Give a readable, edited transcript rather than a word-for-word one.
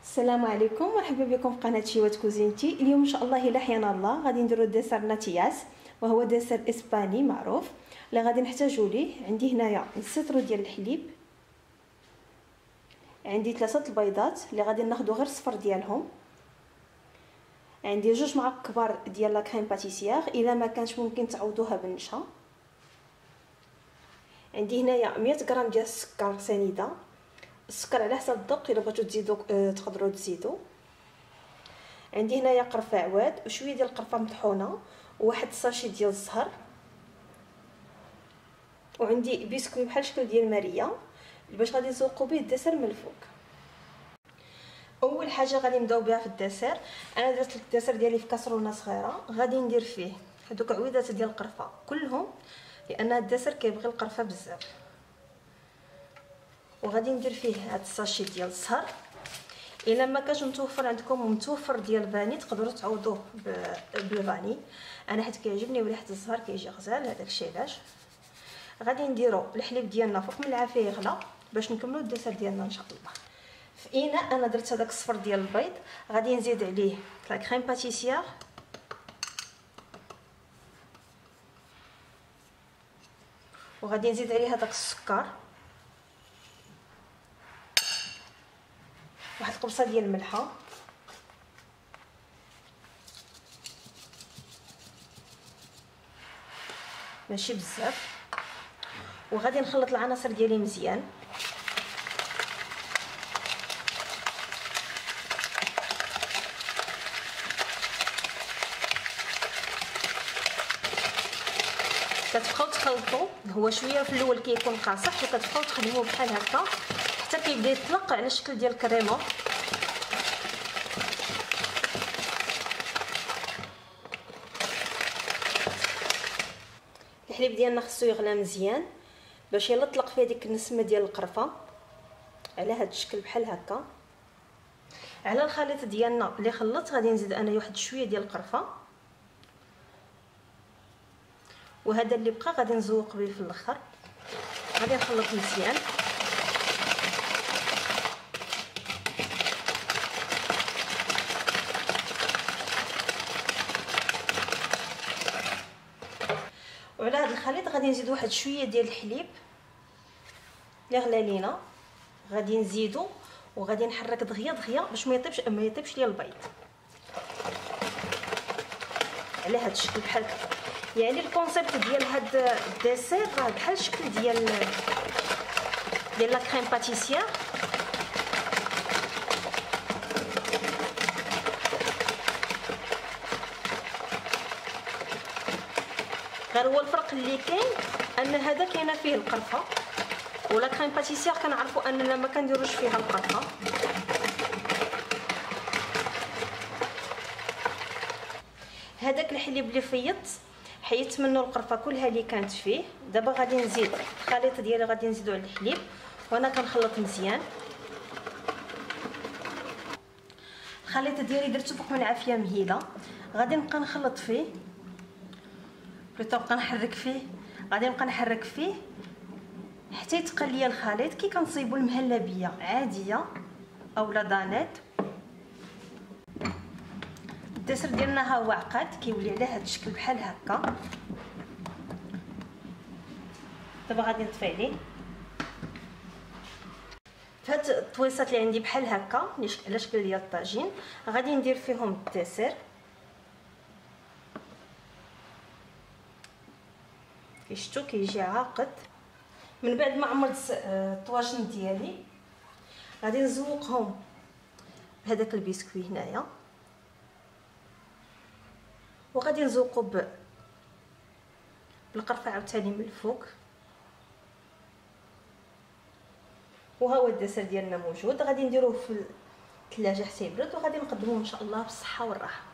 السلام عليكم، مرحبا بكم في قناه شيوات كوزينتي. اليوم ان شاء الله الا حيانا الله غادي نديرو ديسير ناتياس، وهو ديسير اسباني معروف. اللي غادي نحتاجو ليه عندي هنايا نص لتر ديال الحليب، عندي 3 البيضات اللي غادي ناخذوا غير الصفر ديالهم، عندي 2 معالق كبار ديال لا كريم باتيسيير الا ما كانش ممكن تعوضوها بالنشا، عندي هنايا 100 غرام ديال السكر سنيده، السكر على حسب الذوق، الا بغيتو تزيدوا تقدروا تزيدوا. عندي هنايا قرفه عواد وشويه ديال القرفه مطحونه وواحد الساشي ديال الزهر، وعندي بسكوي بحال شكل ديال ماريا باش غادي نسوقوا به الدسر من الفوق. اول حاجه غادي نبداو بها في الدسر، انا درت الدسر ديالي في كاسرونه صغيره، غادي ندير فيه هذوك عويدات ديال القرفه كلهم لان الدسر كيبغي القرفه بزاف، وغادي ندير فيه هاد الساشي ديال الزهر. الا ما كانش متوفر عندكم متوفر ديال فاني تقدروا تعوضوه بالفاني، انا حيت كيعجبني ريحه الزهر كيجي غزال، هذاك الشيء علاش. غادي نديرو الحليب ديالنا فوق من العافيه يغلى باش نكملوا الدسر ديالنا ان شاء الله. في اناء انا درت هذاك الصفر ديال البيض، غادي نزيد عليه لا كريم باتيسيير، وغادي نزيد عليه هذاك السكر، واحد القبصه ديال الملحه، ماشي بزاف، وغادي نخلط العناصر ديالي مزيان. كتبقاو تخلطوا، هو شويه في الاول كيكون قاصح وكتبقاو تخدموه بحال هكا حتى كيبدا يطلق على شكل ديال الكريمه. الحليب ديالنا خصو يغلى مزيان باش يطلق فيه ديك النسمه ديال القرفه على هذا الشكل بحال هكا. على الخليط ديالنا اللي خلطت غادي نزيد انا واحد شويه ديال القرفه، وهذا اللي بقى غادي نزوق به في الاخر. غادي نخلط مزيان، وعلى هذا الخليط غادي نزيد واحد شويه ديال الحليب اللي غلى لينا، غادي نزيدو وغادي نحرك دغيا دغيا باش ما يطيبش ليا البيض على هذا الشكل بحال هكا. يعني الكونسيبت ديال هاد الديسير راه بحال الشكل ديال لا كريم باتيسيير، غير هو الفرق اللي كاين ان هذا كاينه فيه القرفه، ولا كريم باتيسيير كنعرفوا اننا ما كنديروش فيها القرفه. هذاك الحليب اللي حيدت منه القرفه كلها اللي كانت فيه. دابا غادي نزيد الخليط ديالي، غادي نزيدو على الحليب وانا كنخلط مزيان. الخليط ديالي درتو فوق من عافيه مهيله، غادي نبقى نخلط فيه بلوطو، نبقى نحرك فيه، غادي نبقى نحرك فيه حتى يتقل ليا الخليط كي كنصايبوا المهلبيه عاديه اولا دانيت. الدسر ديالنا ها هو عقد كيولي على هذا الشكل بحال هكا. دابا غادي نطفي عليه. فهاد الطويصات اللي عندي بحال هكا على شكل ديال الطاجين غادي ندير فيهم الدسر. كيشتو كيجي عاقد. من بعد ما عمرت الطواجن ديالي غادي نزوقهم بهذاك البسكوي هنايا، وغادي نزوقو بالقرفه عاوتاني من الفوق. وها هو الدسر ديالنا موجود، غادي نديروه في الثلاجه حتى يبرد وغادي نقدموه ان شاء الله بالصحه والراحه.